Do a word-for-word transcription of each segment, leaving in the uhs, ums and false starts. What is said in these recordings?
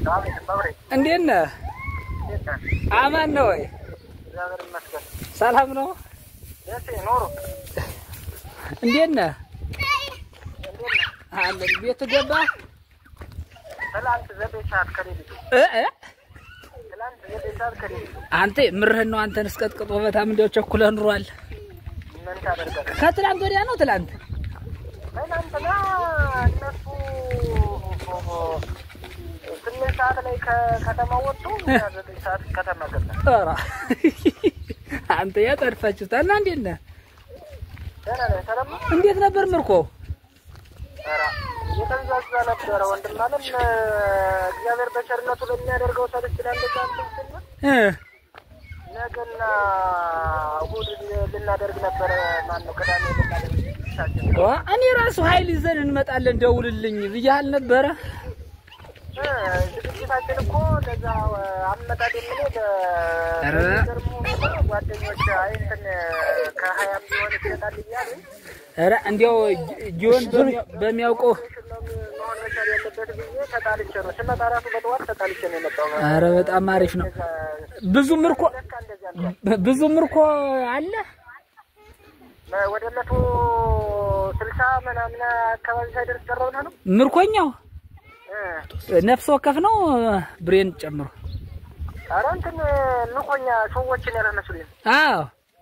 እንዴት ነህ? አማን ነው ወይ? ሰላም ነው? እንዴት ነህ? አለን ቤት ገባ? ትላንት ዘጠኝ ሰዓት ከሌሊቱ እ እ ትላንት ዘጠኝ ሰዓት ከሌሊቱ አንተ ምርህን ነው አንተን እስቀጥቅጦ በጣም እንደው ቸኩለህ ኑሯል። ምን ታደርጋለህ? ከትላንት ወዲያ ነው ትላንት ትላንትና እነሱ ስምንት ሰዓት ላይ ከከተማ ወጡ ዘጠኝ ሰዓት ከተማ ገባ። ኧረ አንተ ያጠርፋችሁታል። እንዴት ነህ? ደህና ነኝ። ሰላም ነው? እንዴት ነበር ምርኮ? ኧረ የተንዛዛ ነበረ ወንድም አለም እግዚአብሔር በቸርነቱ ለሚያደርገው ሰልስት ላለች አንተን እ ነገና እሑድ ልናደርግ ነበር። ማን ነው ቅዳሜ ልናደርግ ዋ እኔ ራሱ ኃይል ይዘን እንመጣለን ደውልልኝ ብያል ነበረ። እ ዝግጅታችን እኮ ለዛ አመጣጥ የምንሄድ ጓደኞች አይንተን ከሀያም ቢሆን ይችላል ይያል ኧረ እንዲያው ጆን በሚያውቀው መሆን መቻል ያለበት ብዬ ተጣልቼ ነው ስመጣ ራሱ በጠዋት ተጣልቼ ነው የመጣው። ኧረ በጣም አሪፍ ነው። ብዙ ምርኮ ብዙ ምርኮ አለ ወደ መቶ ስልሳ ምናምን አካባቢ ሳይደርስ ቀረውና ነው ምርኮኛው ነፍስ ወከፍ ነው ብሬን ጨምሮ። ኧረ እንትን ምርኮኛ ሰዎችን ያለመስሉኝ። አዎ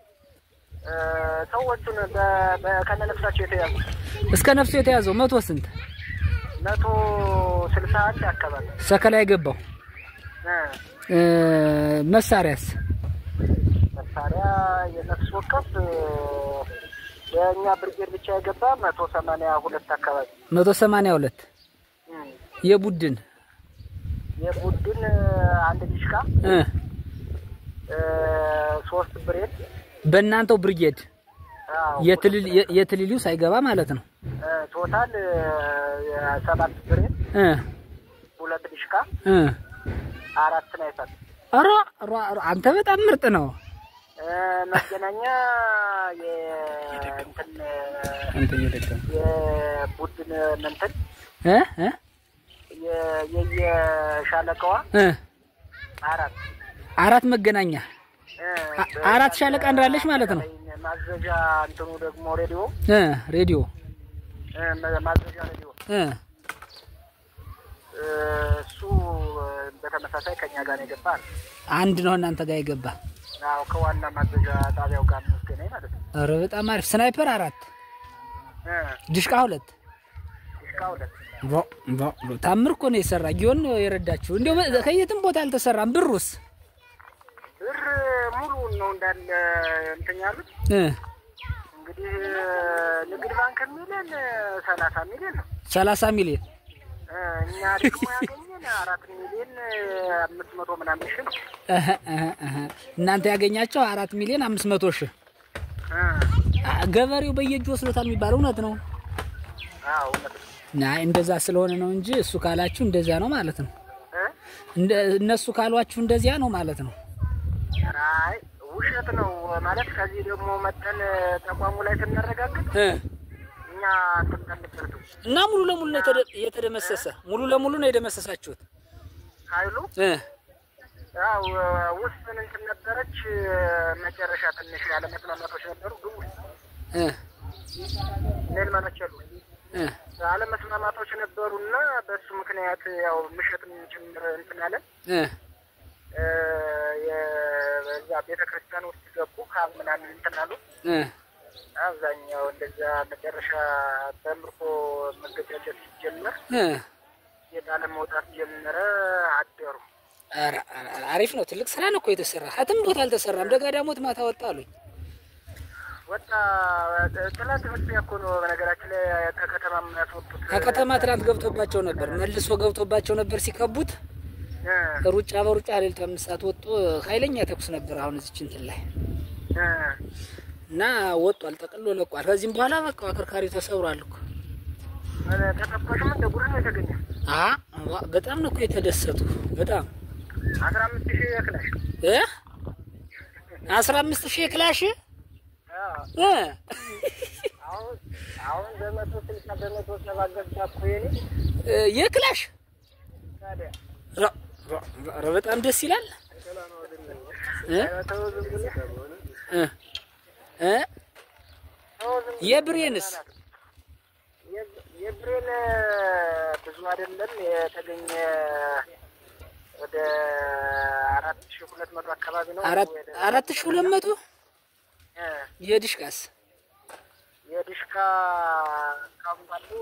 ሰዎችን በከነ ነፍሳቸው የተያዙ እስከ ነፍሱ የተያዘው መቶ ስንት መቶ ስልሳ አንድ አካባቢ ሰከላ የገባው እ መሳሪያስ መሳሪያ የነፍስ ወከፍ የኛ ብርጌድ ብቻ የገባ መቶ ሰማንያ ሁለት አካባቢ መቶ ሰማንያ ሁለት የቡድን የቡድን አንድ ዲሽካ እ ሶስት ብሬድ በእናንተው ብርጌድ የትልል የትልልዩ ሳይገባ ማለት ነው። ቶታል ሰባት ብሬድ እ ሁለት ዲሽካ እ አራት ስናይፐር። ኧረ አንተ በጣም ምርጥ ነው። መገናኛ የእንትን እንትን የደከም የቡድን እንትን እ እ የየሻለቃዋ እ አራት አራት መገናኛ አራት ሻለቃ እንዳለሽ ማለት ነው። ማዘዣ እንትኑ ደግሞ ሬዲዮ እ ሬዲዮ እ ማዘዣ ሬዲዮ እ እሱ በተመሳሳይ ከኛ ጋር ነው የገባ አንድ ነው እናንተ ጋር የገባ። አዎ ከዋና ማዘዣ ጣቢያው ጋር ነው እስከ ማለት ነው። ኧረ በጣም አሪፍ ስናይፐር አራት እ ዲሽቃ ሁለት ዲሽቃ ሁለት ቮ ቮ ታምር እኮ ነው የሰራ ጊዮን ነው የረዳችሁ። እንደው ከየትም ቦታ አልተሰራም። ብሩስ ብር ሙሉ ነው እንዳለ እንትን ያሉት እ እንግዲህ ንግድ ባንክ ሚሊዮን ሰላሳ ሚሊዮን ነው ሰላሳ ሚሊዮን እኛ ደግሞ ያገኘን አራት ሚሊዮን አምስት መቶ ምናምን ሺህ ነው። እህ እህ እናንተ ያገኛቸው አራት ሚሊዮን አምስት መቶ ሺህ እ ገበሬው በየእጁ ወስዶታል የሚባለው እውነት ነው? አዎ እውነት ነው። ናይ እንደዛ ስለሆነ ነው እንጂ እሱ ካላችሁ እንደዚያ ነው ማለት ነው። እ እነሱ ካሏችሁ እንደዚያ ነው ማለት ነው። አይ ውሸት ነው ማለት ከዚህ ደግሞ መጠን ተቋሙ ላይ ተነረጋግጥ እ እኛ ተንቀልብርቱ እና ሙሉ ለሙሉ ነው የተደመሰሰ ሙሉ ለሙሉ ነው የደመሰሳችሁት ኃይሉ እ ያው ውስጥን እንትን ነበረች መጨረሻ ትንሽ ያለ መስማማቶች ነበሩ ግን እ ምን ማነቸሉ እ ያለ መስማማቶች ነበሩና በሱ ምክንያት ያው ምሽትም ጭምር እንትን አለ እ የዛ ቤተክርስቲያን ውስጥ ገቡ ካምናን እንትን አሉ እ አብዛኛው እንደዛ መጨረሻ በምርኮ መገጨት ሲጀመር እ የጣለ መውጣት ጀመረ አደሩ። አሪፍ ነው። ትልቅ ስራ ነው እኮ የተሰራ። አትም ቦታ አልተሰራም። ደጋዳሞት ማታ ወጣ አሉኝ። ወጣ ትላንት መስያ እኮ ነው በነገራችን ላይ ከከተማ የሚያስወጡት። ከከተማ ትላንት ገብቶባቸው ነበር። መልሶ ገብቶባቸው ነበር ሲከቡት ሩጫ በሩጫ ሌሊት አምስት ሰዓት ወጡ። ኃይለኛ ተኩስ ነበር አሁን እዚች እንትን ላይ እና ወጧል ጠቅሎ ለቋል። ከዚህም በኋላ በቃ አከርካሪው ተሰብሯል እኮ ተተኮሽም እንደጉር ነው የተገኘ። አ በጣም ነው እኮ የተደሰቱ በጣም አስራ አምስት ሺህ ክላሽ እ አስራ አምስት ሺህ ክላሽ እ አሁን አሁን በመቶ ስልሳ በመቶ ሰባ ገባ እኮ የኔ የክላሽ ታዲያ ኧረ በጣም ደስ ይላል እ እ እ የብሬንስ የብሬን ብዙ አይደለም የተገኘ ወደ አራት ሺህ ሁለት መቶ አካባቢ ነው። አራት አራት ሺህ ሁለት መቶ የዲሽቃስ የዲሽቃ ካምባሉ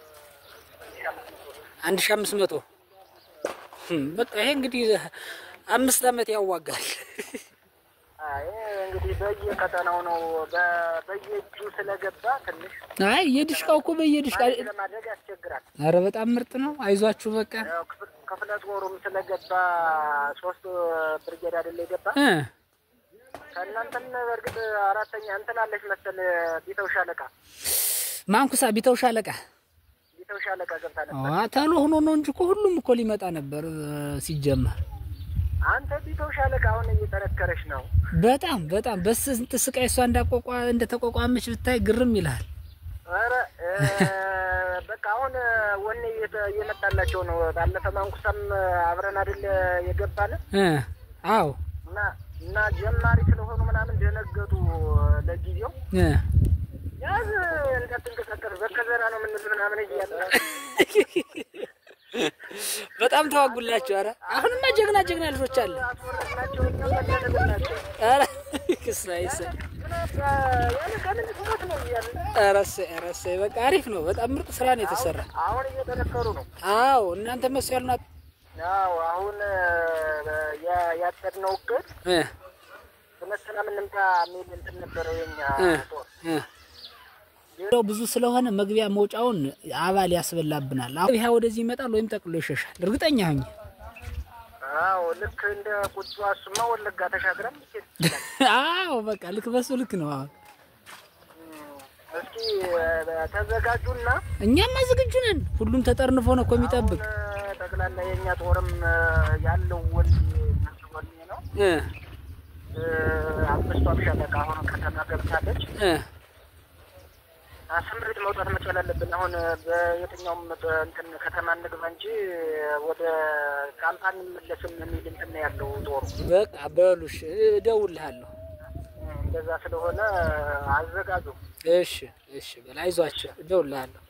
አንድ ሺህ አምስት መቶ በቃ ይሄ እንግዲህ አምስት አመት ያዋጋል። አይ እንግዲህ በየቀጠናው ነው በየእጁ ስለገባ ትንሽ አይ የዲሽቃው እኮ በየዲሽቃ ለማድረግ ያስቸግራል። ኧረ በጣም ምርጥ ነው። አይዟችሁ በቃ ክፍለ ጦሩም ስለገባ ሶስት ብርጌድ አይደለ የገባ እ ከእናንተም በርግጥ አራተኛ እንትን አለች መሰል ቢተው ሻለቃ ማንኩሳ ቢተው ሻለቃ ቢተው ሻለቃ ገብታ ነበር። አዎ ታሎ ሆኖ ነው እንጂ እኮ ሁሉም እኮ ሊመጣ ነበር ሲጀመር። አንተ ቢተው ሻለቃ አሁን እየተረከረች ነው። በጣም በጣም በስንት ስቃይ እሷ እንዳቋቋ እንደተቋቋመች ብታይ ግርም ይላል። ኧረ በቃ አሁን ወኔ እየመጣላቸው ነው። ባለፈ ማንኩሳም አብረን አይደል የገባን እ አዎ እና እና ጀማሪ ስለሆኑ ምናምን ደነገጡ ለጊዜው እ ያዝ እንዳትንቀሳቀስ በከዘራ ነው ምን ምናምን እያለ በጣም ተዋጉላችሁ። ኧረ አሁንማ ጀግና ጀግና ልጆች አለ። ኧረ ክስራይስ አራስ አራስ በቃ አሪፍ ነው። በጣም ምርጥ ስራ ነው የተሰራ። አሁን እየተነከሩ ነው። አዎ እናንተ መስያሉና አዎ አሁን ያያጠድነው እቅድ እ በመሰና ምንምታ ምን እንትን ነበረው የኛ ጦር እ እ ብዙ ስለሆነ መግቢያ መውጫውን አባል ያስበላብናል። አሁን ይሄ ወደዚህ ይመጣል ወይም ጠቅሎ ይሸሻል። እርግጠኛ ነኝ። አዎ ልክ እንደ ቁጫ አሱማ ወለጋ ተሻግረም አዎ በቃ ልክ በሱ ልክ ነው። አዎ እስኪ ተዘጋጁና እኛማ ዝግጁ ነን። ሁሉም ተጠርንፎ ነው እኮ የሚጠብቅ። ጠቅላላ የኛ ጦርም ያለው ወልድ ወልድ ነው እ አምስቱ ሻለቃ አሁን ከተማ ገብታለች እ አስምሪት መውጣት መቻል አለብን። አሁን በየትኛውም እንትን ከተማ እንግባ እንጂ ወደ ካምፓኒ መለስም የሚል እንትን ያለው ጦሩ። በቃ በሉሽ እደውልልሃለሁ። እንደዛ ስለሆነ አዘጋጁ። እሺ እሺ በላይዟችሁ እደውልልሃለሁ።